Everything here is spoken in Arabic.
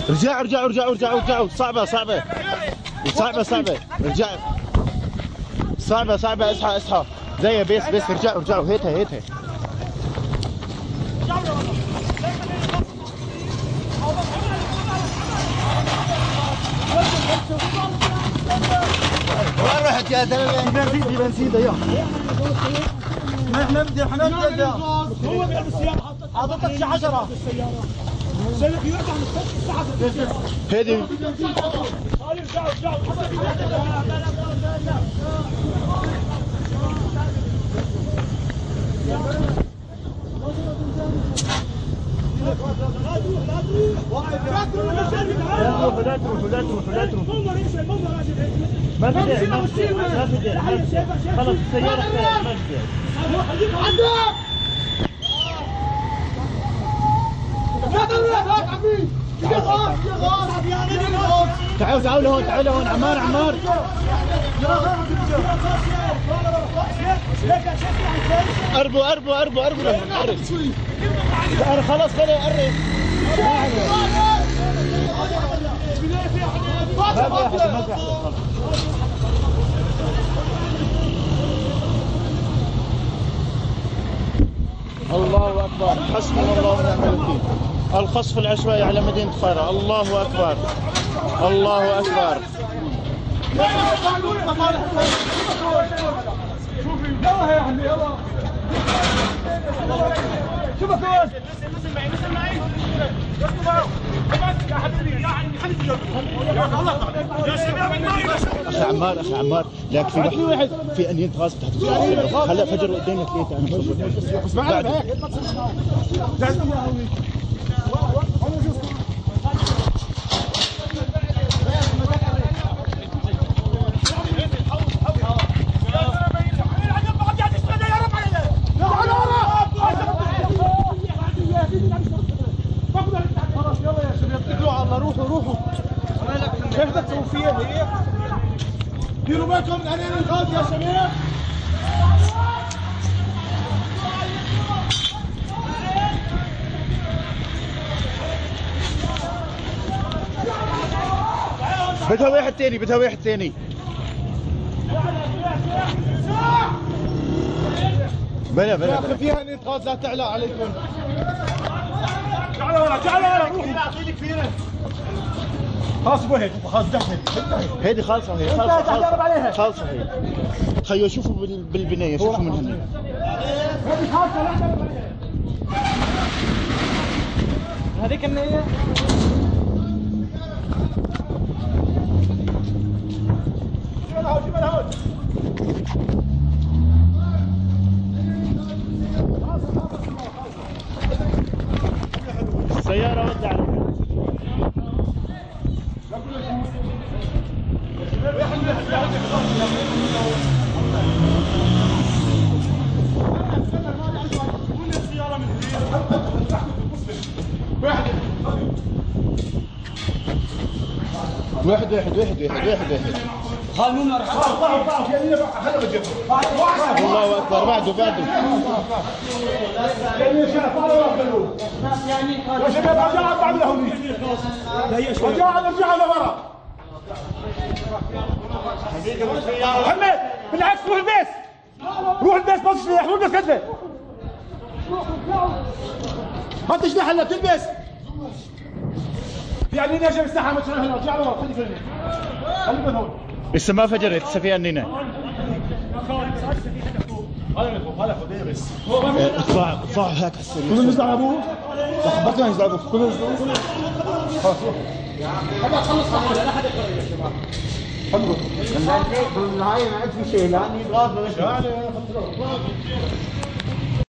رجعوا رجعوا رجعوا رجعوا رجعوا. صعبة صعبة صعبة صعبة. رجعوا. صعبة صعبة. اصحى اصحى. زي بس رجعوا رجعوا. هيتها هيتها. وين رحت يا زلمه؟ دي بنزين ده. احنا بدي هو بيقلب السيارة حاطط شي 10 سلك يرجع من الساعة 6 هذه رجعوا لا تروحوا. ما في داعي ما في داعي. خلص السيارة ما في داعي. تعالوا لهون تعالوا لهون. عمار قربوا لهون. قرب خلاص خليه يقرب. ما في أحد. الله أكبر. حسبنا الله ونعم الوكيل. القصف العشوائي على مدينة خيرة. الله أكبر الله أكبر. أخي عمار لك في واحد في أنينة غاز تحت السيارة. هلا فجروا قدامنا ثلاثة. أنا بشوف بس بعد روحوا. كيف بدك تسووا فيها هيك؟ ديروا بالكم من أنين الغاز يا شباب. بدها واحد ثاني. بلا يا اخي فيها انية غاز لا تعلى عليكم. تعالوا ورا روحوا. اعطيني كثيره. خلاص وهيك خلاص دخل. هيدي خالصه هي خالصه هي. خيو شوفوا بالبنايه شوفوا من هنا. هذه خالصه لا تجرب عليها. هذيك النية. شوف هون. السيارة ودعت. واحد خلونا الله اكبر. بعده يا شباب رجعوا بعد لهوني. رجعوا لورا. محمد بالعكس روح البيس بص روح البيس كذبه. ما تجنح هلا تلبس. في عندنا يا شباب الساحه ما تروح هنا. رجع لورا خليك هون. لسه ما فجرت. لسه في أنينة. اطلعوا هيك على السريع. كلهم يزعلوا ابوه. صاحبتنا يزعلوا ابوه. كلهم يزعلوا. خلاص هلا خلص لا حدا يقرر يا شباب. حلو. بالنهايه ما عاد في شيء لاني غاز.